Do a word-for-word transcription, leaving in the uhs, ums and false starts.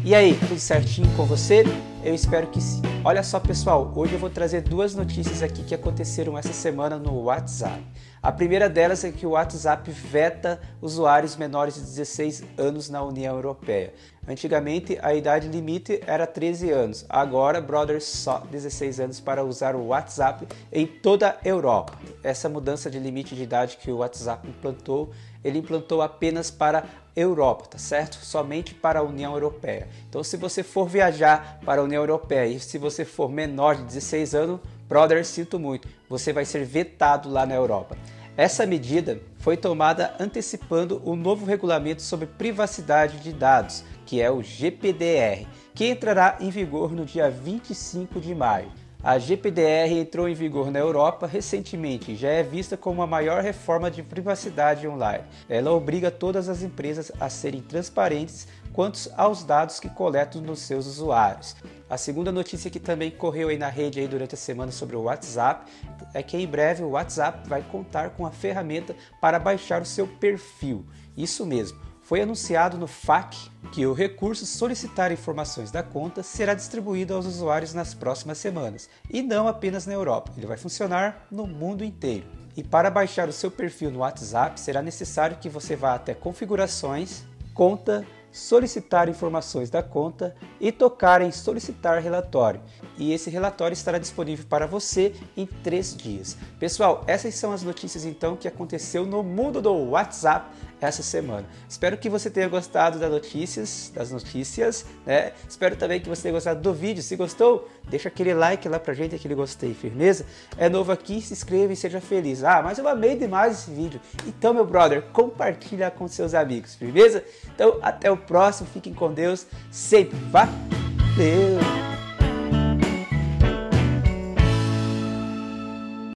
E aí, tudo certinho com você? Eu espero que sim. Olha só pessoal, hoje eu vou trazer duas notícias aqui que aconteceram essa semana no WhatsApp. A primeira delas é que o WhatsApp veta usuários menores de dezesseis anos na União Europeia. Antigamente a idade limite era treze anos, agora, brothers, só dezesseis anos para usar o WhatsApp em toda a Europa. Essa mudança de limite de idade que o WhatsApp implantou, ele implantou apenas para a Europa, tá certo? Somente para a União Europeia. Então se você for viajar para a União Europeia e se você for menor de dezesseis anos, brothers, sinto muito, você vai ser vetado lá na Europa. Essa medida foi tomada antecipando o novo regulamento sobre privacidade de dados, que é o G P D R, que entrará em vigor no dia vinte e cinco de maio. A G P D R entrou em vigor na Europa recentemente e já é vista como a maior reforma de privacidade online. Ela obriga todas as empresas a serem transparentes quanto aos dados que coletam nos seus usuários. A segunda notícia que também correu aí na rede aí durante a semana sobre o WhatsApp é que em breve o WhatsApp vai contar com a ferramenta para baixar o seu perfil. Isso mesmo. Foi anunciado no F A Q que o recurso solicitar informações da conta será distribuído aos usuários nas próximas semanas, e não apenas na Europa, ele vai funcionar no mundo inteiro. E para baixar o seu perfil no WhatsApp, será necessário que você vá até Configurações, Conta, solicitar informações da conta e tocar em solicitar relatório. E esse relatório estará disponível para você em três dias. Pessoal, essas são as notícias então que aconteceu no mundo do WhatsApp essa semana. Espero que você tenha gostado das notícias, das notícias, né? Espero também que você tenha gostado do vídeo. Se gostou, deixa aquele like lá pra gente, aquele gostei, firmeza? É novo aqui, se inscreva e seja feliz. Ah, mas eu amei demais esse vídeo. Então, meu brother, compartilha com seus amigos, firmeza? Então, até o próximo, fiquem com Deus, sempre. Valeu!